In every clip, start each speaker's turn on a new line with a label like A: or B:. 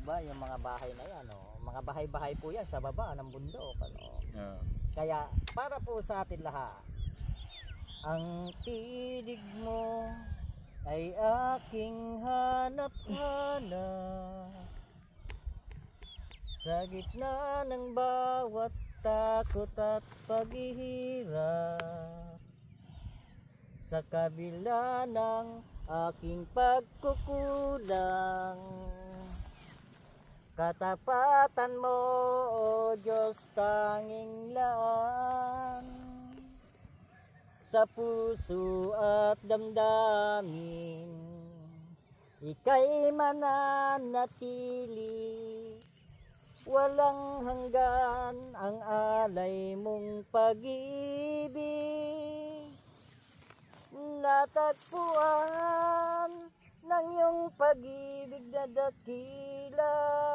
A: ba, yung mga bahay na yan, mga bahay-bahay po yan sa baba ng bundok,
B: Yeah.
A: Kaya para po sa atin lahat, ang tinig mo ay aking hanap-hanap sa gitna ng bawat takot at paghihirap, sa kabila ng aking pagkukulang. Katapatan mo, O Diyos, tanging laan sa puso at damdamin. Ika'y mananatili, walang hanggan ang alay mong pag-ibig. Natagpuan ng iyong pag-ibig na dakila,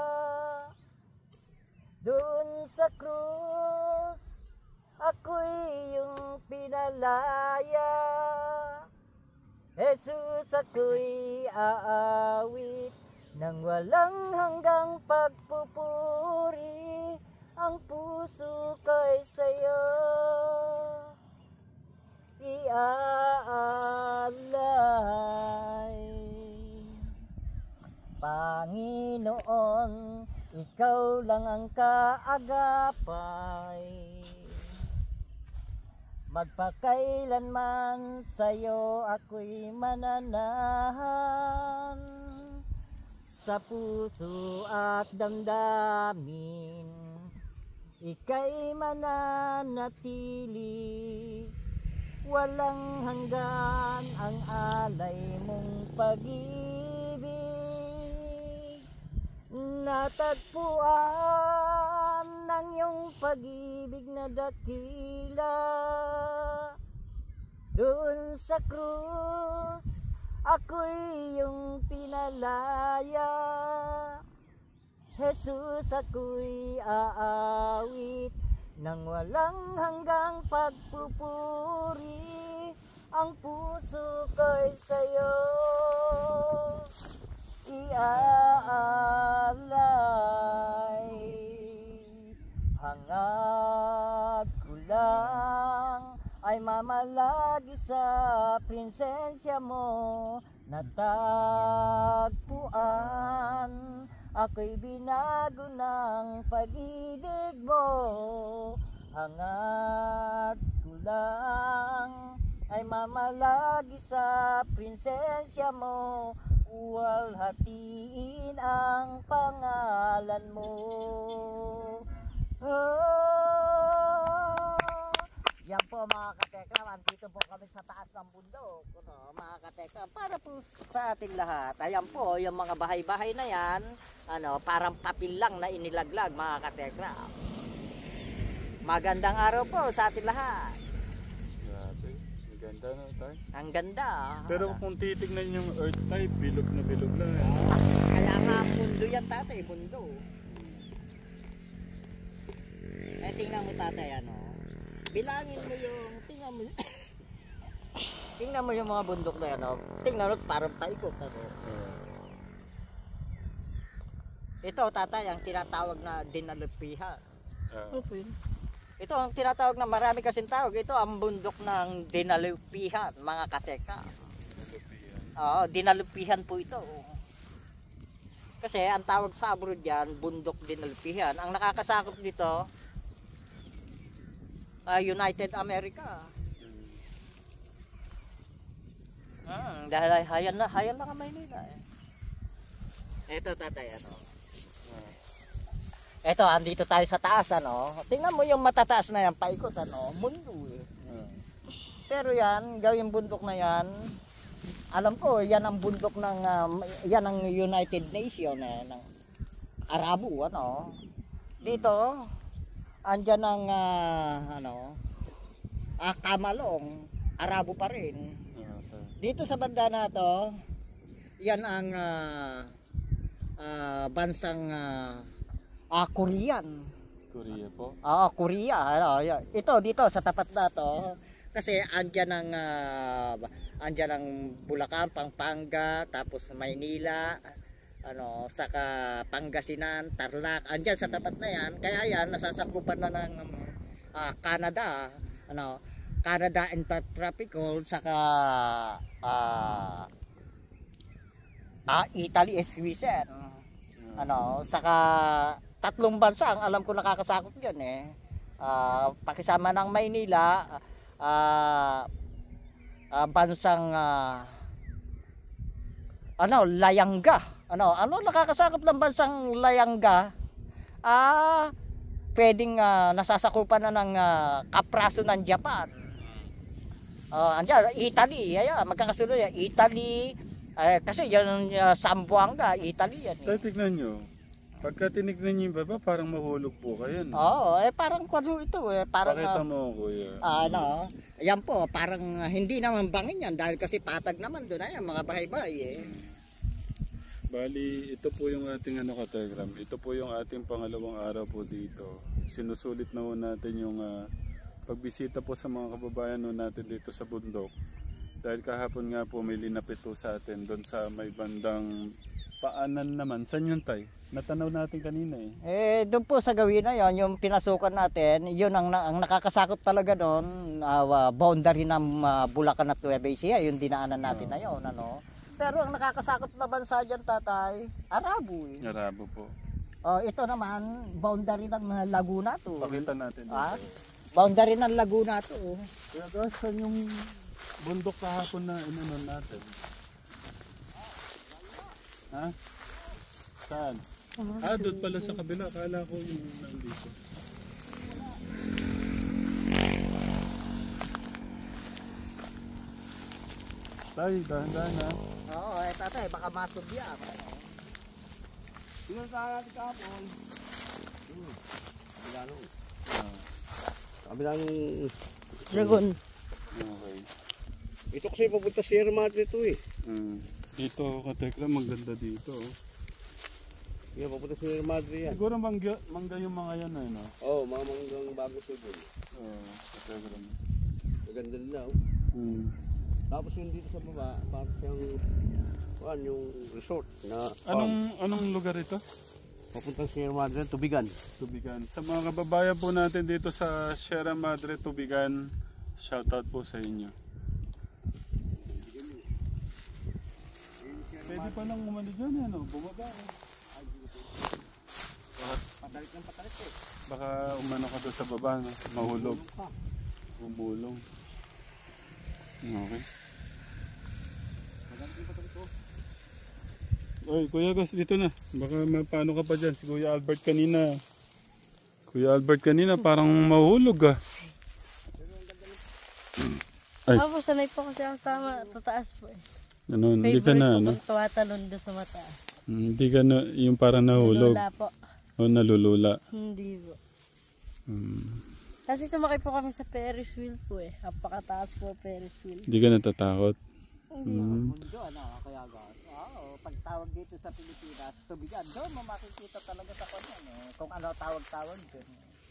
A: doon sa krus ako'y iyong pinalaya. Jesus, ako'y aawit ng walang hanggang pagpupuri, ang puso ko'y sa'yo iaalay. Panginoon, ikaw lang ang kaagapay, magpakailanman sa'yo ako'y mananahan, sa puso at damdamin ika'y mananatili, walang hanggan ang alay mong pag-ibig. Natagpuan ng iyong pag-ibig na dakila, doon sa krus ako'y iyong pinalaya. Jesus, ako'y aawit ng walang hanggang pagpupuri, ang puso ko'y sa'yo iaalay. Hangad ko lang ay mamalagi sa presensya mo, natagpuan ako'y binago ng pag-ibig mo. Hangad ko lang ay mamalagi sa presensya mo, uwalhatiin ang pangalan mo. Yan po mga katekram, andito po kami sa taas ng bundok, mga katekram, para po sa ating lahat. Ayan po, yung mga bahay-bahay na yan, parang papel lang na inilaglag, mga katekram. Magandang araw po sa ating lahat.
B: Grabe, ang ganda na tayo.
A: Ang ganda.
B: Pero kung titignan yung earth type, bilog na bilog lang.
A: Kaya nga mundo yan, tatay, mundo. Tingnan mo, tatay, bilangin mo yung, tingnan mo yung mga bundok na yan, tingnan mo, parang paikot, Ito, tatay, ang tinatawag na dinalupihan. Ito ang tinatawag na, marami kasing tawag, ito ang bundok ng dinalupihan, mga kateka. Oo, dinalupihan po ito. Kasi ang tawag sa abroad yan, bundok dinalupihan. Ang nakakasakop dito, United America. Dahil hayan lang ang Maynila Ito, tatay, Ito, andito tayo sa taas, Tingnan mo yung matataas na yan, paikot, mundo Pero yan, gawing bundok na yan, alam ko, yan ang bundok ng, yan ang United Nations, ng Arabo, Dito, andyan ang Kamalong, Arabo pa rin. Dito sa banda na to, yan ang bansang Korean.
B: Korea po?
A: Oo, Korea. Ito dito sa tapat na to, kasi andyan ang Bulacan, Pampanga, tapos Maynila, saka Pangasinan, Tarlac, andyan sa tapat na yan. Kaya yan, nasasakupan na ng Canada, Canada Intertropical, saka Italy, Switzerland. Saka tatlong bansa ang alam ko nakakasakop yan pakisama ng Maynila, bansang Layanga. Ano nakakasakop ng bansang Layanga? Pwedeng nasasakupan na ng kapraso ng Japan. Andiyan, Italy, magkakasunod yan. Italy, kasi yan Zamboanga, Italy yan.
B: Tignan nyo. Pagka tinignan nyo yung baba, parang mahulog po kayo.
A: Oo, parang kwado ito Parang,
B: pakita mo, kuya.
A: Yan po, parang hindi naman bangin yan dahil kasi patag naman doon. Ayan, mga bahay-bahay
B: Bali, ito po yung ating ka-Telegram. Ito po yung ating pangalawang araw po dito. Sinusulit na po natin yung pagbisita po sa mga kababayan natin dito sa bundok. Dahil kahapon nga po may linapit po sa atin doon sa may bandang paanan naman. Saan yun, Tay? Natanaw natin kanina
A: doon po sa gawin na yon, yung pinasukan natin, yun ang nakakasakop talaga doon, boundary ng Bulacan at Nueva Ecija, yung dinaanan natin na yun, Pero ang nakakasakop na bansa dyan, tatay, Arabo
B: Arabo po.
A: Ito naman, boundary ng Laguna to.
B: Pakita natin dito.
A: Boundary ng Laguna to.
B: Kaya guys, saan yung bundok kahapon na inanon natin? Ha? Saan? Doon pala sa kabila. Akala ko yung nandito. Tay, dahan-dahan ha.
A: Oo, tatay, baka masubya.
C: Tingnan sa natin kahapon. Kabila nung
A: Dragon.
B: Okay.
C: ito kasi papunta Sierra Madre ito
B: Dito, ka-Tekla, maganda dito.
C: Yeah, papunta Sierra Madre yan.
B: Siguro mangga yung mga yan
C: Oo, mga manggang bago siguro.
B: Ka-Tekla.
C: Maganda nila Tapos yung dito sa baba, parang siyang yung resort na
B: Anong lugar ito?
C: papuntang Sierra Madre, Tubigan.
B: Tubigan. Sa mga kababayan po natin dito sa Sierra Madre, Tubigan, shoutout po sa inyo. Pwede pa lang umano dyan bumaba
C: Patalit ng patalit
B: Baka umano ka doon sa baba, mahulog. Bumulong. Okay. Oy, Kuya Gus, dito na. Baka paano ka pa dyan? Si Kuya Albert kanina. Parang mahulog Ay.
D: Ako, sanay po kasi ako sa tataas po
B: Hindi ka na,
D: tumatalon doon sa mataas.
B: Hindi ka na, yung parang nahulog.
D: Nalula po.
B: Nalulula.
D: Hindi po. Kasi sumakay po kami sa Ferris wheel po Napakataas po Ferris wheel.
B: Hindi ka natatakot?
A: Mundo, kaya pagtawag dito sa Pilipinas, Tubigan, doon mo makikita talaga sa kanya kung ano tawag-tawag doon.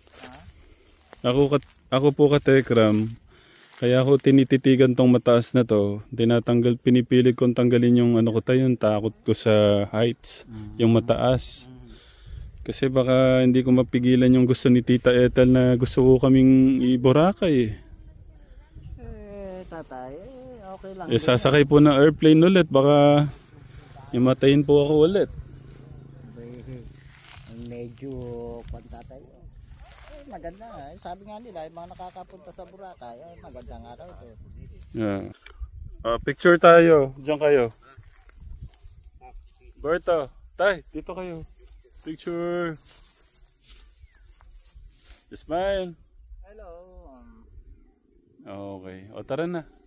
B: Ako po ka-Tekram, kaya ako tinititigan tong mataas na to, pinipilit kong tanggalin yung yung takot ko sa heights, yung mataas. Kasi baka hindi ko mapigilan yung gusto ni Tita Ethel na gusto ko kaming i-Boracay
A: Tatay, okay lang.
B: Sasakay po ng airplane ulit, baka imatayin po ako ulit.
A: Medyo tatay. Maganda sabi nga nila, yung mga nakakapunta sa Boracay, magandang araw to.
B: Picture tayo, diyan kayo. Berto, Tay, dito kayo. Picture. Smile.
A: Hello.
B: Okay. O tara na.